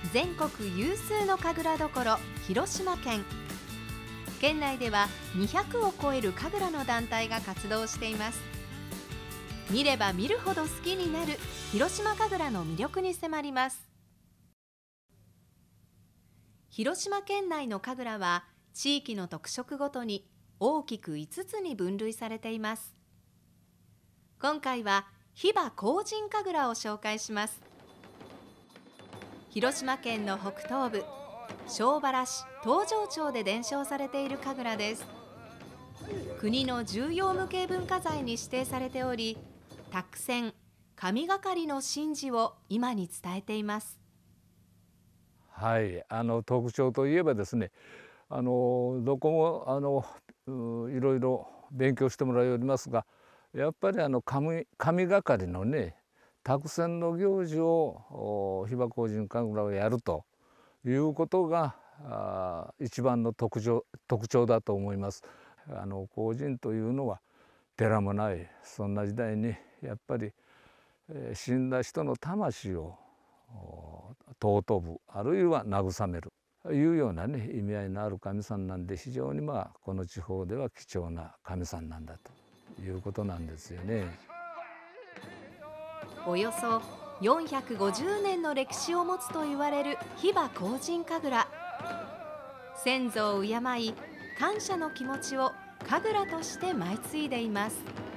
全国有数の神楽どころ広島県。県内では200を超える神楽の団体が活動しています。見れば見るほど好きになる広島神楽の魅力に迫ります。広島県内の神楽は地域の特色ごとに大きく5つに分類されています。今回はヒバ荒神神楽を紹介します。広島県の北東部、庄原市東城町で伝承されている神楽です。国の重要無形文化財に指定されており、託仙、神がかりの神事を今に伝えています。 はい、特徴といえばですね、どこもいろいろ勉強してもらいおりますが、やっぱり神がかりのね、託仙の行事をヒバ荒神神楽をやるということが一番の特徴だと思います。荒神というのは寺もない、そんな時代にやっぱり死んだ人の魂を尊ぶ、あるいは慰めるというようなね、意味合いのある神さんなんで、非常にこの地方では貴重な神さんなんだということなんですよね。 およそ450年の歴史を持つと言われるヒバ荒神神楽。先祖を敬い感謝の気持ちを神楽として舞い継いでいます。